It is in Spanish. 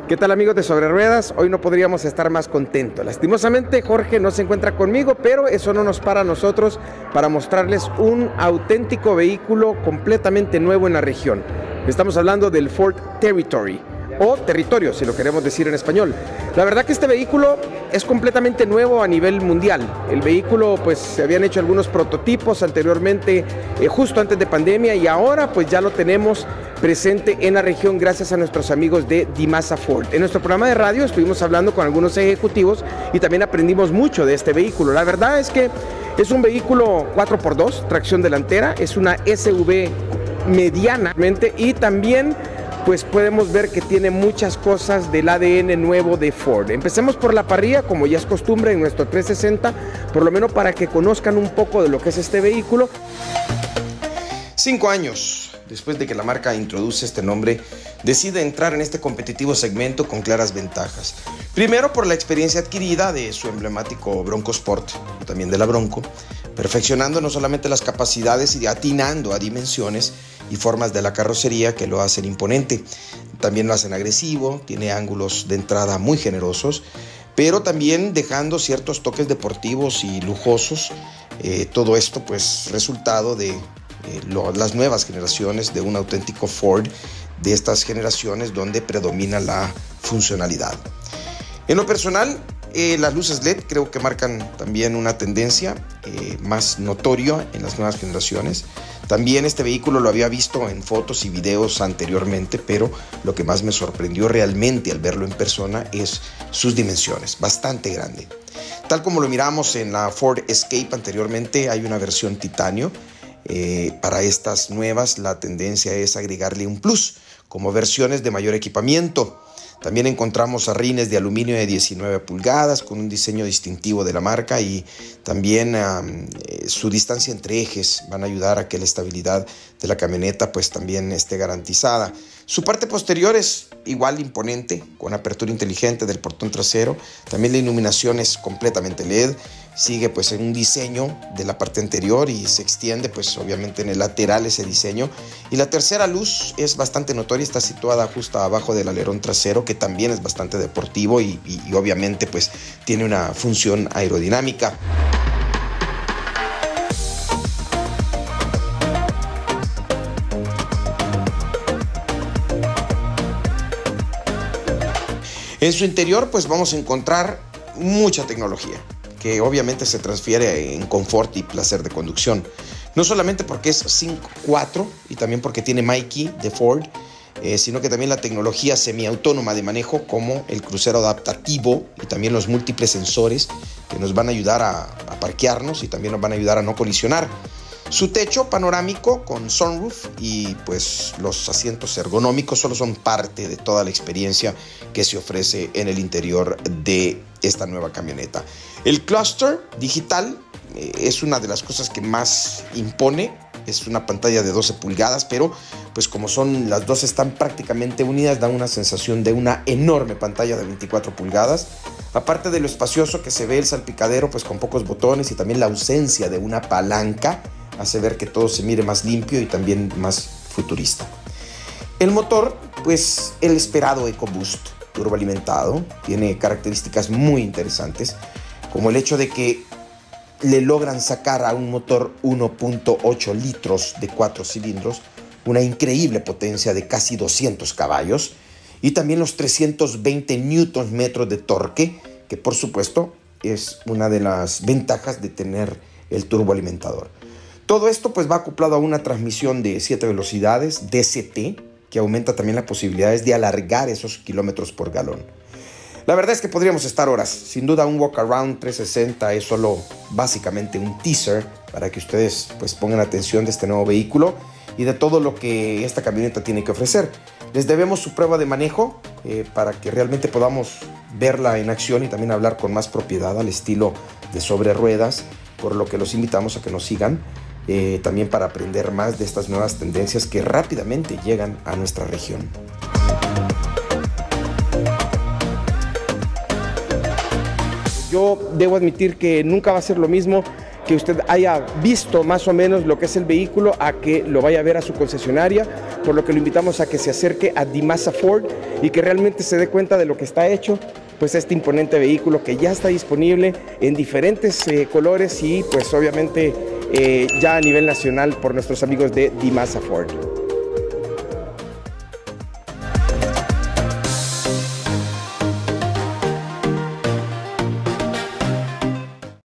¿Qué tal, amigos de Sobre Ruedas? Hoy no podríamos estar más contentos. Lastimosamente Jorge no se encuentra conmigo, pero eso no nos para a nosotros para mostrarles un auténtico vehículo completamente nuevo en la región. Estamos hablando del Ford Territory, o Territorio, si lo queremos decir en español. La verdad que este vehículo es completamente nuevo a nivel mundial. El vehículo, pues, se habían hecho algunos prototipos anteriormente, justo antes de pandemia, y ahora pues ya lo tenemos presente en la región gracias a nuestros amigos de Dimasa Ford. En nuestro programa de radio estuvimos hablando con algunos ejecutivos y también aprendimos mucho de este vehículo. La verdad es que es un vehículo 4x2, tracción delantera, es una SUV medianamente, y también pues podemos ver que tiene muchas cosas del ADN nuevo de Ford. Empecemos por la parrilla, como ya es costumbre en nuestro 360, por lo menos para que conozcan un poco de lo que es este vehículo. 5 años después de que la marca introduce este nombre, decide entrar en este competitivo segmento con claras ventajas. Primero, por la experiencia adquirida de su emblemático Bronco Sport, también de la Bronco, perfeccionando no solamente las capacidades y atinando a dimensiones y formas de la carrocería que lo hacen imponente. También lo hacen agresivo, tiene ángulos de entrada muy generosos, pero también dejando ciertos toques deportivos y lujosos. Todo esto pues resultado de las nuevas generaciones de un auténtico Ford, de estas generaciones donde predomina la funcionalidad. En lo personal, las luces LED creo que marcan también una tendencia más notoria en las nuevas generaciones. También este vehículo lo había visto en fotos y videos anteriormente, pero lo que más me sorprendió realmente al verlo en persona es sus dimensiones, bastante grande. Tal como lo miramos en la Ford Escape anteriormente, hay una versión titanio. Para estas nuevas la tendencia es agregarle un plus, como versiones de mayor equipamiento. También encontramos rines de aluminio de 19 pulgadas con un diseño distintivo de la marca, y también su distancia entre ejes van a ayudar a que la estabilidad de la camioneta pues también esté garantizada. Su parte posterior es igual imponente, con apertura inteligente del portón trasero. También la iluminación es completamente LED. Sigue pues en un diseño de la parte anterior y se extiende pues obviamente en el lateral ese diseño. Y la tercera luz es bastante notoria, está situada justo abajo del alerón trasero, que también es bastante deportivo y obviamente pues tiene una función aerodinámica. En su interior pues vamos a encontrar mucha tecnología, que obviamente se transfiere en confort y placer de conducción. No solamente porque es 5.4 y también porque tiene MyKey de Ford, sino que también la tecnología semiautónoma de manejo, como el crucero adaptativo y también los múltiples sensores que nos van a ayudar a parquearnos y también nos van a ayudar a no colisionar. Su techo panorámico con sunroof y pues los asientos ergonómicos solo son parte de toda la experiencia que se ofrece en el interior de esta nueva camioneta. El clúster digital es una de las cosas que más impone. Es una pantalla de 12 pulgadas, pero pues como son las dos están prácticamente unidas, da una sensación de una enorme pantalla de 24 pulgadas. Aparte de lo espacioso que se ve el salpicadero, pues con pocos botones, y también la ausencia de una palanca hace ver que todo se mire más limpio y también más futurista. El motor, pues el esperado EcoBoost turboalimentado, tiene características muy interesantes, como el hecho de que le logran sacar a un motor 1.8 litros de 4 cilindros una increíble potencia de casi 200 caballos y también los 320 newton metros de torque, que por supuesto es una de las ventajas de tener el turboalimentador. Todo esto pues va acoplado a una transmisión de 7 velocidades DCT, que aumenta también las posibilidades de alargar esos kilómetros por galón. La verdad es que podríamos estar horas. Sin duda un walk around 360 es solo básicamente un teaser para que ustedes pues pongan atención de este nuevo vehículo y de todo lo que esta camioneta tiene que ofrecer. Les debemos su prueba de manejo para que realmente podamos verla en acción y también hablar con más propiedad al estilo de Sobre Ruedas, por lo que los invitamos a que nos sigan. También para aprender más de estas nuevas tendencias que rápidamente llegan a nuestra región. Yo debo admitir que nunca va a ser lo mismo que usted haya visto más o menos lo que es el vehículo, a que lo vaya a ver a su concesionaria, por lo que lo invitamos a que se acerque a Dimasa Ford y que realmente se dé cuenta de lo que está hecho, pues este imponente vehículo que ya está disponible en diferentes colores y pues obviamente ya a nivel nacional por nuestros amigos de Dimasa Ford.